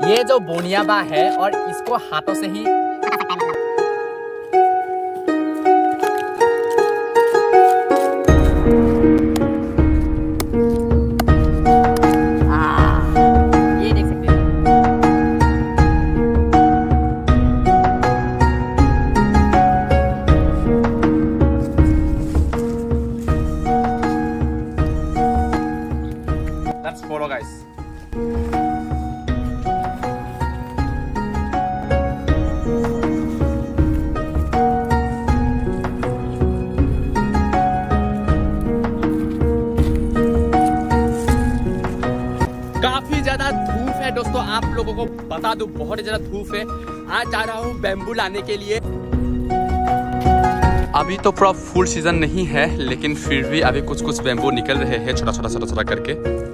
ये जो बोनियाबा है और इसको हाथों से ही ये देख सकते हैं। Let's follow guys. काफी ज्यादा धूप है दोस्तों, आप लोगों को बता दूं बहुत ही ज्यादा धूप है। आज जा रहा हूँ बैम्बू लाने के लिए। अभी तो पूरा फुल सीजन नहीं है, लेकिन फिर भी अभी कुछ कुछ बैम्बू निकल रहे हैं छोटा छोटा छोटा छोटा करके।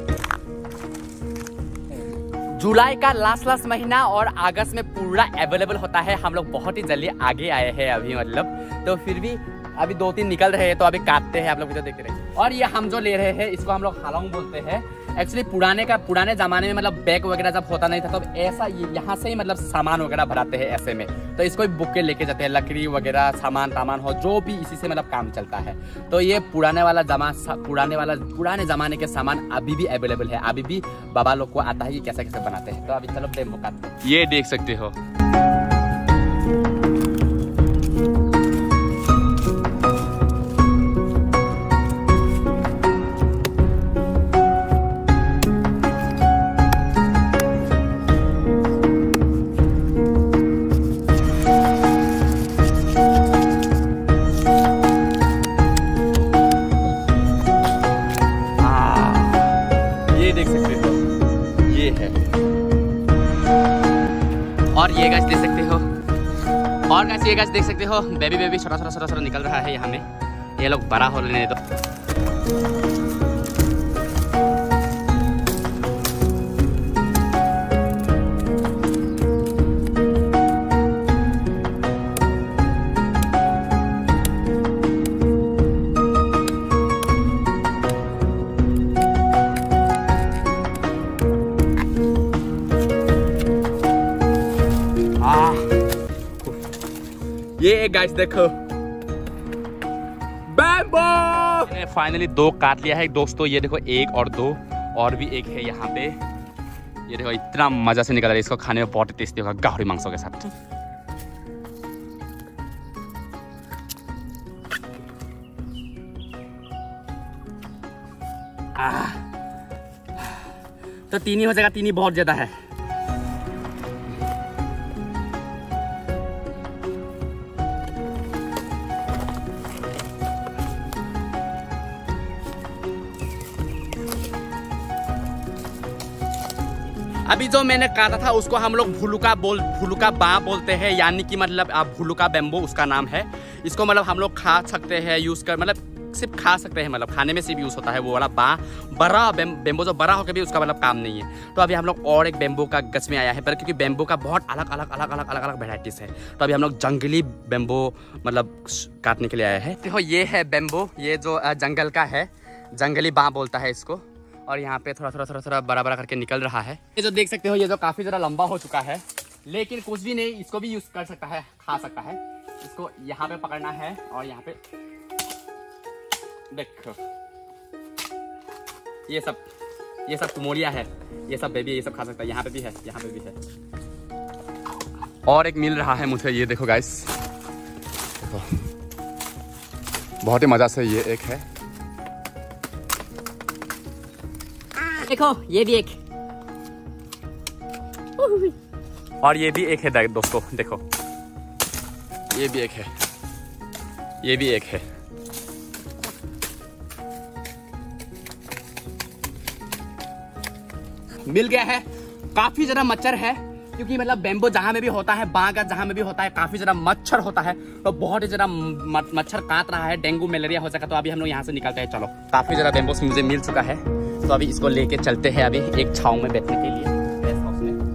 जुलाई का लास्ट महीना और अगस्त में पूरा अवेलेबल होता है। हम लोग बहुत ही जल्दी आगे आए हैं अभी, मतलब तो फिर भी अभी 2-3 निकल रहे हैं, तो अभी काटते हैं, आप लोग इधर देखते रहिए। और ये हम जो ले रहे हैं इसको हम लोग हालोंग बोलते हैं। एक्चुअली पुराने जमाने में मतलब बैग वगैरह जब होता नहीं था तो ऐसा यहाँ से ही मतलब सामान वगैरह भराते हैं ऐसे में, तो इसको बुक के लेके जाते हैं। लकड़ी वगैरह सामान हो जो भी, इसी से मतलब काम चलता है। तो ये पुराने जमाने के सामान अभी भी अवेलेबल है। अभी भी बाबा लोग को आता है कि कैसे कैसे बनाते हैं। तो अभी चलो बैम्बू काटते हैं। ये देख सकते हो, देख सकते हो ये है। और ये गाछ देख सकते हो, और गाछ ये गाछ देख सकते हो। बेबी छोटा निकल रहा है यहाँ में। ये लोग बड़ा हो लेने दो। ये गाइस देखो बैम्बू। फाइनली 2 काट लिया है दोस्तों। ये देखो 1 और 2 और भी एक है यहाँ पे। ये देखो इतना मजा से निकल रहा है। इसको खाने में बहुत टेस्टी होगा गाहरी मांसों के साथ। तो 3 ही हो जाएगा, 3 ही बहुत ज्यादा है। अभी जो मैंने काटा था उसको हम लोग भुलुका बा बोलते हैं, यानी कि मतलब भुलुका बैम्बू उसका नाम है। इसको मतलब हम लोग खा सकते हैं, यूज़ कर मतलब सिर्फ खा सकते हैं, मतलब खाने में सिर्फ यूज़ होता है वो वाला बा। बड़ा बैम्बू जो बड़ा होकर भी उसका मतलब काम नहीं है। तो अभी हम लोग और एक बैम्बू का गछ में आया है, पर क्योंकि बैम्बू का बहुत अलग वेराइटीज है, तो अभी हम लोग जंगली बैम्बू मतलब काटने के लिए आए हैं। देखो ये है बैम्बू, ये जो जंगल का है, जंगली बा बोलता है इसको। और यहाँ पे थोड़ा बड़ा करके निकल रहा है। ये जो देख सकते हो, ये जो काफी ज़्यादा लंबा हो चुका है, लेकिन कुछ भी नहीं, इसको भी यूज कर सकता है, खा सकता है। इसको यहाँ पे पकड़ना है और यहाँ पे देखो ये सब कुमोरिया है, ये सब बेबी, ये सब खा सकता है। यहाँ पे भी है, यहाँ पे भी है। और एक मिल रहा है मुझे, ये देखो गाइस, देखो बहुत ही मजा से ये एक है। देखो ये भी एक, और ये भी एक है दोस्तों, देखो ये भी एक है, ये भी एक है। मिल गया है। काफी ज्यादा मच्छर है, क्योंकि मतलब बैम्बू जहां में भी होता है, बाग जहां में भी होता है, काफी ज्यादा मच्छर होता है। तो बहुत ही ज्यादा मच्छर काट रहा है, डेंगू मलेरिया हो सका। तो अभी हम लोग यहाँ से निकलते हैं। चलो, काफी ज्यादा बैम्बू मुझे मिल चुका है, तो अभी इसको लेके चलते हैं अभी एक छांव में बैठने के लिए, रेस्ट हाउस में।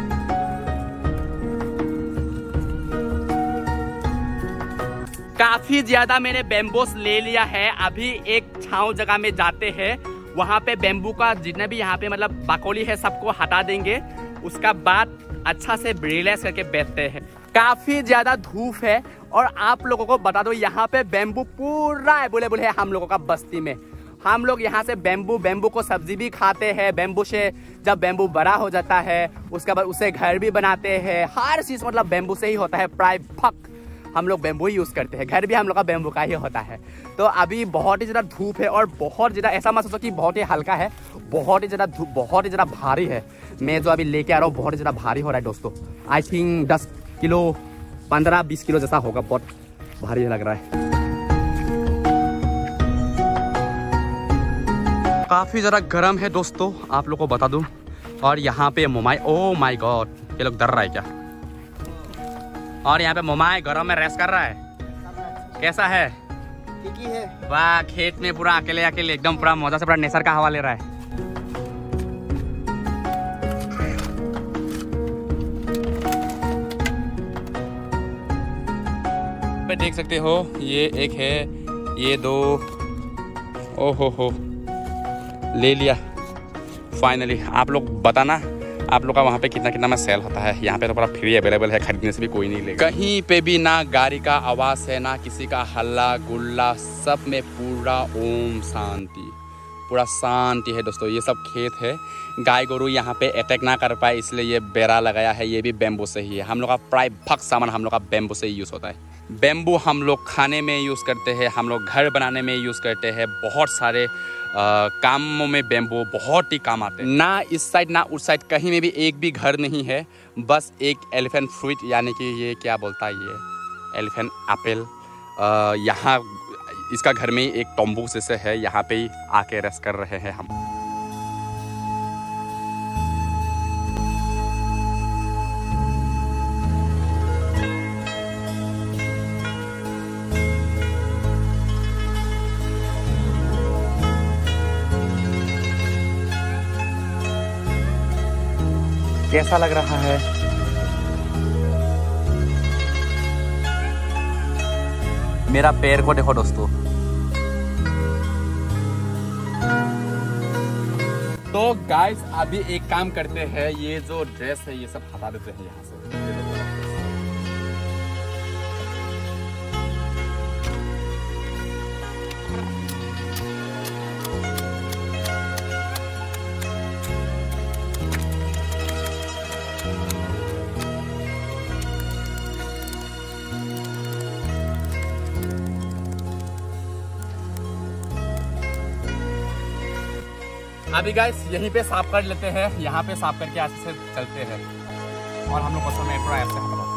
काफी काफी ज्यादा मैंने बेम्बोस ले लिया है। अभी एक छांव जगह में जाते हैं, वहाँ पे बेम्बू का जितने भी यहाँ पे मतलब बाकोली है सबको हटा देंगे। उसका बाद अच्छा से रिलैक्स करके बैठते हैं। काफी ज्यादा धूप है और आप लोगों को बता दो यहाँ पे बेम्बू पूरा अवेलेबल है हम लोगों का बस्ती में। हम लोग यहाँ से बेम्बू को सब्जी भी खाते हैं। बेम्बू से जब बेम्बू बड़ा हो जाता है उसके बाद उसे घर भी बनाते हैं। हर चीज मतलब बेम्बू से ही होता है। प्राय भक हम लोग बेम्बू ही यूज करते हैं। घर भी हम लोग का बेम्बू का ही होता है। तो अभी बहुत ही ज्यादा धूप है और बहुत ज्यादा ऐसा मत सोचो कि बहुत ही हल्का है, बहुत ही ज्यादा धूप, बहुत ही ज्यादा भारी है। मैं जो अभी लेके आ रहा हूँ बहुत ही ज्यादा भारी हो रहा है दोस्तों। आई थिंक 10 किलो 15-20 किलो जैसा होगा। बहुत भारी लग रहा है। काफी ज़रा गर्म है दोस्तों, आप लोग को बता दूं। और यहाँ पे मोमाई, ओ माय गॉड, ये लोग डर रहा है क्या? और यहाँ पे मोमाई गरम में रेस्ट कर रहा है। कैसा है? ठीक ही है। वाह, खेत में पूरा अकेले अकेले एकदम पूरा मजा से पूरा नेचर का हवा ले रहा है। पे देख सकते हो, ये एक है, ये 2, ओहो हो, ले लिया फाइनली। आप लोग बताना आप लोग का वहाँ पे कितना में सेल होता है। यहाँ पे तो पूरा फ्री अवेलेबल है, खरीदने से भी कोई नहीं लेगा। कहीं पे भी ना गाड़ी का आवाज़ है, ना किसी का हल्ला गुल्ला, सब में पूरा ओम शांति, पूरा शांति है दोस्तों। ये सब खेत है, गाय गोरू यहाँ पे अटैक ना कर पाए इसलिए ये बेड़ा लगाया है। ये भी बेम्बू से ही है। हम लोग का प्राय भक सामान हम लोग का बेम्बू से ही यूज़ होता है। बेम्बू हम लोग खाने में यूज़ करते हैं, हम लोग घर बनाने में यूज़ करते हैं। बहुत सारे कामों में बेम्बू बहुत ही काम आते हैं। ना इस साइड ना उस साइड कहीं में भी एक भी घर नहीं है। बस एक एलिफेंट फ्रूट यानी कि ये क्या बोलता है, ये एलिफेंट एप्पल, यहाँ इसका घर में ही एक तंबू जैसे है, यहाँ पे ही आके रेस्ट कर रहे हैं हम। कैसा लग रहा है? मेरा पैर को देखो दोस्तों। तो गाइस अभी एक काम करते हैं, ये जो ड्रेस है ये सब हटा देते हैं यहाँ से। अभी गाइस यहीं पे साफ कर लेते हैं, यहाँ पे साफ करके अच्छे से चलते हैं और हम लोग बस में पूरा ऐसे हटा देते हैं।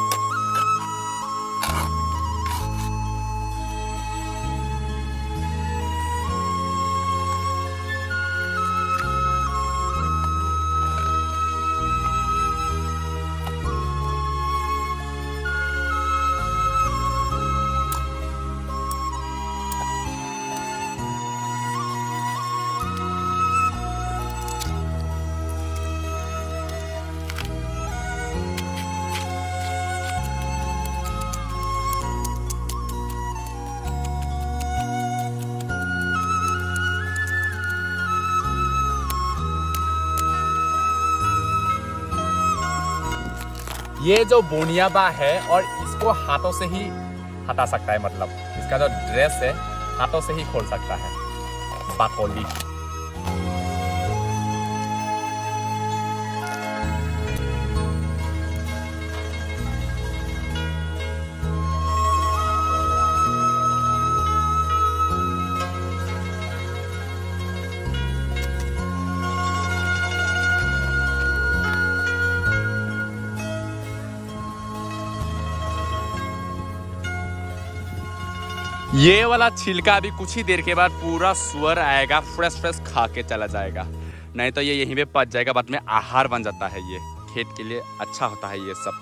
ये जो बोनियाबा है और इसको हाथों से ही हटा सकता है, मतलब इसका जो ड्रेस है हाथों से ही खोल सकता है बाकोली। ये वाला छिलका अभी कुछ ही देर के बाद पूरा सुअर आएगा, फ्रेश खा के चला जाएगा, नहीं तो ये यहीं पे पच जाएगा। बाद में आहार बन जाता है, ये खेत के लिए अच्छा होता है। ये सब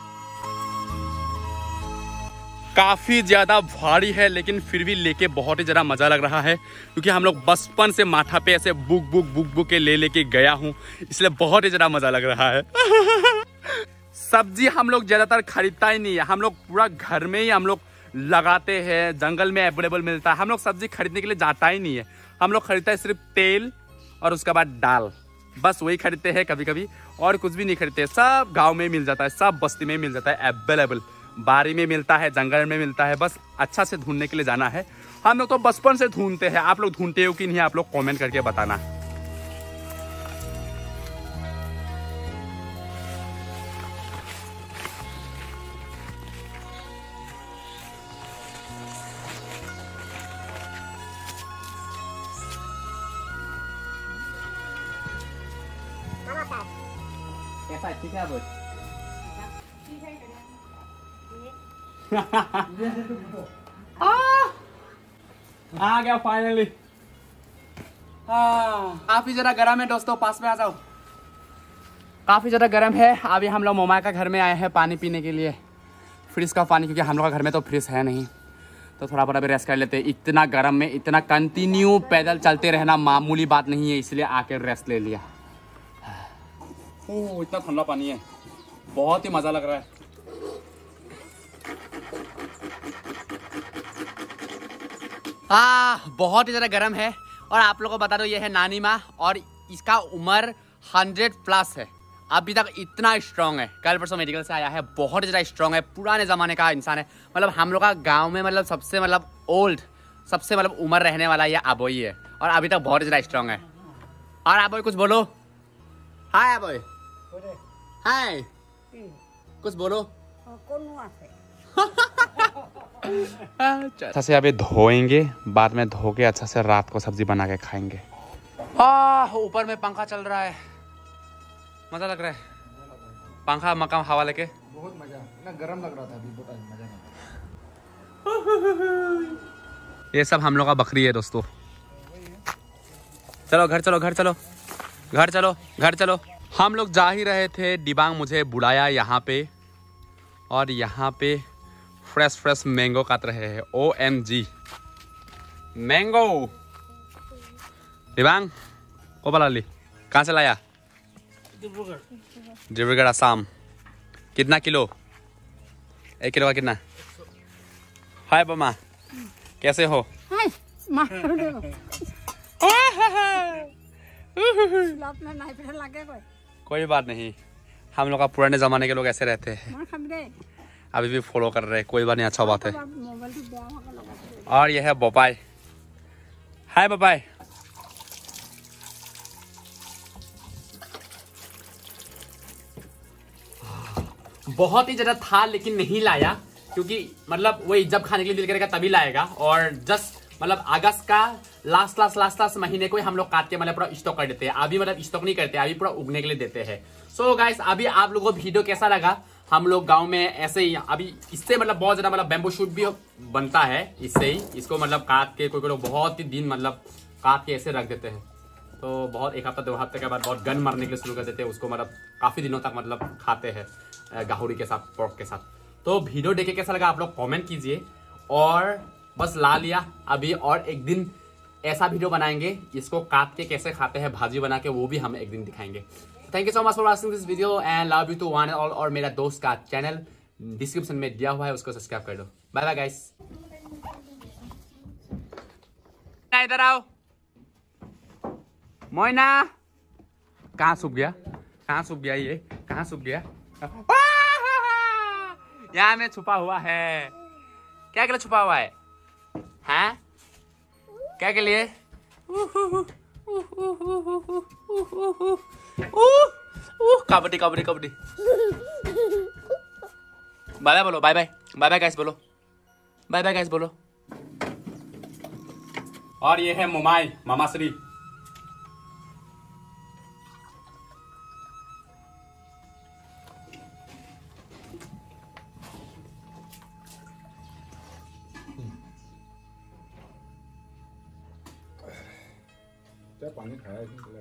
काफी ज्यादा भारी है लेकिन फिर भी लेके बहुत ही ज्यादा मजा लग रहा है, क्योंकि हम लोग बचपन से माथा पे ऐसे बुक के लेके गया हूँ, इसलिए बहुत ही ज्यादा मजा लग रहा है। सब्जी हम लोग ज्यादातर खरीदता ही नहीं है, हम लोग पूरा घर में ही हम लोग लगाते हैं। जंगल में अवेलेबल मिलता है। हम लोग सब्जी खरीदने के लिए जाता ही नहीं है, हम लोग खरीदते हैं सिर्फ तेल और उसके बाद दाल, बस वही खरीदते हैं कभी कभी, और कुछ भी नहीं खरीदते। सब गांव में मिल जाता है, सब बस्ती में मिल जाता है अवेलेबल, बारी में मिलता है, जंगल में मिलता है। बस अच्छा से ढूंढने के लिए जाना है। हम लोग तो बचपन से ढूंढते हैं, आप लोग ढूंढते हो कि नहीं, आप लोग कमेंट करके बताना। कैसा ठीक है बोल? आ गया फाइनली। काफी जरा गर्म है दोस्तों, पास में आ जाओ। काफी ज्यादा गर्म है। अभी हम लोग मोमा का घर में आए हैं पानी पीने के लिए, फ्रिज का पानी, क्योंकि हम लोग का घर में तो फ्रिज है नहीं, तो थोड़ा बड़ा भी रेस्ट कर लेते हैं। इतना गर्म में इतना कंटिन्यू पैदल चलते रहना मामूली बात नहीं है, इसलिए आके रेस्ट ले लिया। ओह इतना ठंडा पानी है, बहुत ही मजा लग रहा है। बहुत ही ज़्यादा गर्म है। और आप लोगों को बता दो, ये है नानी माँ और इसका उम्र 100+ है, अभी तक इतना स्ट्रॉन्ग है। कल परसों मेडिकल से आया है, बहुत ही ज़्यादा स्ट्रॉन्ग है, पुराने ज़माने का इंसान है। मतलब हम लोग का गांव में मतलब सबसे मतलब ओल्ड, सबसे मतलब उम्र रहने वाला ये आबोई है, और अभी तक बहुत ही ज़्यादा स्ट्रॉन्ग है। और आबोई कुछ बोलो। हाय आबोई, हाय कुछ बोलो। अच्छा से अभी धोएंगे, बाद में धो के अच्छा से रात को सब्जी बना के खाएंगे। ऊपर में पंखा चल रहा है, मजा लग रहा है। पंखा मकाम हवा लेके बहुत मजा ना, गर्म लग रहा था अभी, बहुत मजा नहीं। ये सब हम लोग का बकरी है दोस्तों। चलो घर चलो, घर चलो, घर चलो, घर चलो। हम लोग जा ही रहे थे, डिबांग मुझे बुलाया यहाँ पे, और यहाँ पे फ्रेश फ्रेश मैंगो काट रहे हैं। OMG mango. डिबांग को बला ली, कहाँ से लाया? डिब्रूगढ़ असम। कितना किलो? 1 किलो का कितना? हाय बमा, कैसे हो? कोई बात नहीं, हम लोग का पुराने जमाने के लोग ऐसे रहते हैं, अभी भी फॉलो कर रहे हैं, कोई बात नहीं, अच्छा बात है। और यह है बोपाई। हाय बोपाई। बहुत ही ज्यादा था लेकिन नहीं लाया, क्योंकि मतलब वही जब खाने के लिए दिल करेगा तभी लाएगा। और जस्ट मतलब अगस्त का लास्ट महीने को ही हम लोग काट के मतलब पूरा स्टॉक कर देते हैं। अभी मतलब स्टॉक नहीं करते, अभी पूरा उगने के लिए देते हैं। सो गाइस, अभी आप लोगों को वीडियो कैसा लगा? हम लोग गांव में ऐसे ही अभी इससे मतलब बहुत ज्यादा मतलब बैम्बू शूट भी बनता है इससे ही। इसको मतलब काट के कोई लोग बहुत ही दिन मतलब काट के ऐसे रख देते हैं, तो बहुत 1 हफ्ता 2 हफ्ते के बाद बहुत गन मरने के लिए शुरू कर देते हैं उसको, मतलब काफी दिनों तक मतलब खाते हैं गाहुरी के साथ, पोर्क के साथ। तो वीडियो देख के कैसा लगा आप लोग कमेंट कीजिए। और बस ला लिया अभी, और एक दिन ऐसा वीडियो बनाएंगे इसको काट के कैसे खाते हैं भाजी बना के, वो भी हम एक दिन दिखाएंगे। Thank you so much for watching this video and love you to one and all. और मेरा दोस्त का चैनल डिस्क्रिप्शन में दिया हुआ है, उसको सब्सक्राइब कर लो। Bye bye guys. इधर आओ मोइना। कहाँ छुप गया, कहाँ छुप गया, ये कहाँ छुप गया? यहाँ में छुपा हुआ है। क्या के लिए छुपा हुआ है? हैं? क्या के लिए? कबड्डी कबड्डी कबड्डी। बाय बाय बोलो, bye bye, bye bye guys बोलो, बाय बाय गाइस बोलो। और ये है मोमाई, मामा श्री। पानी खाया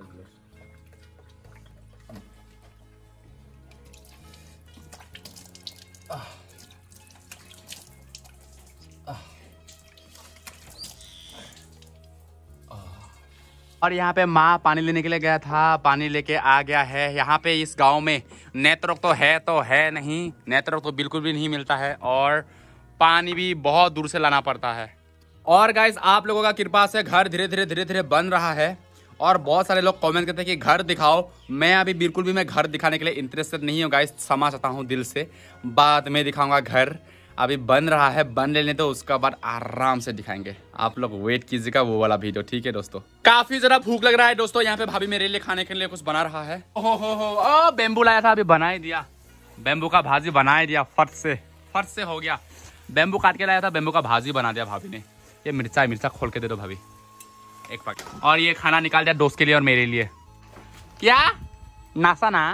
और यहाँ पे माँ पानी लेने के लिए गया था, पानी लेके आ गया है। यहाँ पे इस गांव में नेत्रक तो है नहीं, नेत्रक तो बिल्कुल भी नहीं मिलता है। और पानी भी बहुत दूर से लाना पड़ता है। और गाइस आप लोगों का कृपा से घर धीरे धीरे बन रहा है और बहुत सारे लोग कमेंट करते हैं कि घर दिखाओ। मैं अभी बिल्कुल भी मैं घर दिखाने के लिए इंटरेस्टेड नहीं हूँ गाइस, क्षमा चाहता हूँ दिल से। बाद में दिखाऊंगा घर, अभी बन रहा है, बन लेने तो उसका बाद आराम से दिखाएंगे। आप लोग वेट कीजिएगा वो वाला वीडियो, ठीक है दोस्तों। काफी जरा भूख लग रहा है दोस्तों, यहाँ पे भाभी मेरे लिए खाने के लिए कुछ बना रहा है। ओ बेम्बू लाया था, अभी बना ही दिया। बेम्बू का भाजी बना ही दिया, फट से हो गया। बेम्बू काट के लाया था, बेम्बू का भाजी बना दिया भाभी ने। ये मिर्चा खोल के दे दो भाभी, एक पैकेट। और ये खाना निकाल दिया दोस्त के लिए और मेरे लिए। क्या नासा ना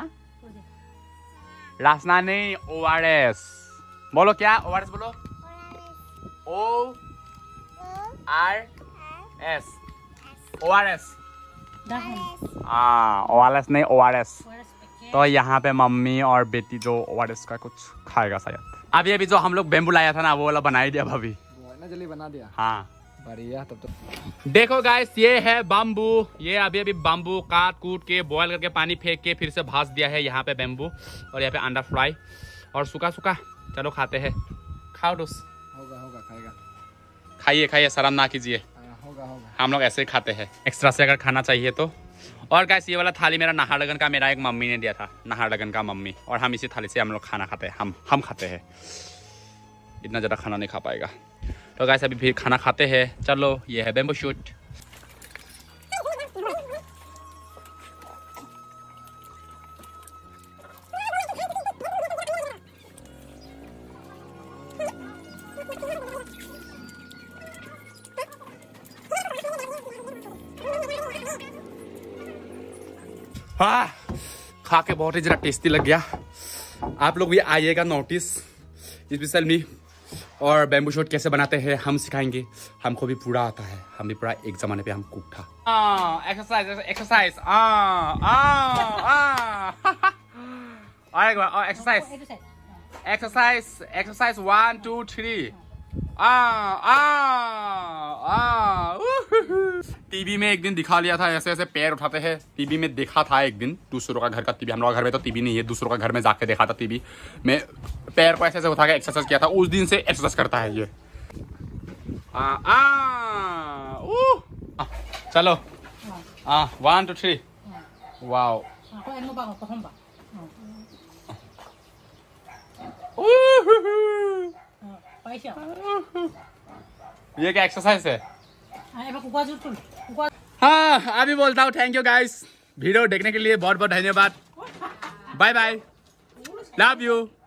लासना नहीं, ORS बोलो। क्या ORS बोलो? ORS ORS नहीं, ORS। तो यहाँ पे मम्मी और बेटी जो ORS का कुछ खाएगा शायद। अभी जो हम लोग बेम्बू लाया था ना, वो वाला बना ही दिया भाभी, जल्दी बना दिया। हाँ बढ़िया। तब तो देखो गाइस, ये है बाम्बू। ये अभी बाम्बू काट कूट के बॉयल करके पानी फेंक के फिर से भाज दिया है यहाँ पे बेम्बू। और यहाँ पे अंडा फ्राई और सूखा। चलो खाते हैं। खाओ दोस्त। होगा खाइए खाइए, शर्म ना कीजिए। होगा हम लोग ऐसे ही खाते हैं, एक्स्ट्रा से अगर खाना चाहिए तो। और गाइस ये वाला थाली मेरा नाहरलगन का, मेरा एक मम्मी ने दिया था, नाहरलगन का मम्मी। और हम इसी थाली से हम लोग खाना खाते हैं। हम खाते हैं, इतना ज़्यादा खाना नहीं खा पाएगा। तो गाइस अभी फिर खाना खाते हैं। चलो, ये है बेम्बू शूट। खा के बहुत ही जरा टेस्टी लग गया। आप लोग भी आइएगा नोटिस स्पेशल मी। और बेम्बू शूट कैसे बनाते हैं हम सिखाएंगे। हमको भी पूरा आता है, हम भी पूरा एक जमाने पे हम कुक था। Exercise exercise exercise 1 2 3। टीवी में एक दिन दिखा लिया था, ऐसे ऐसे पैर उठाते हैं। टीवी में देखा था एक दिन, दूसरों का घर का टीवी। हम लोग घर में तो टीवी नहीं है, दूसरों का घर में जाके देखा था टीवी में। पैर को ऐसे ऐसे उठा के एक्सरसाइज किया था। उस दिन से एक्सरसाइज करता है ये। चलो 1 2 3। वाओ, ये क्या एक्सरसाइज है? हाँ अभी बोलता हूँ। थैंक यू गाइस, वीडियो देखने के लिए बहुत बहुत धन्यवाद। Bye bye, love you.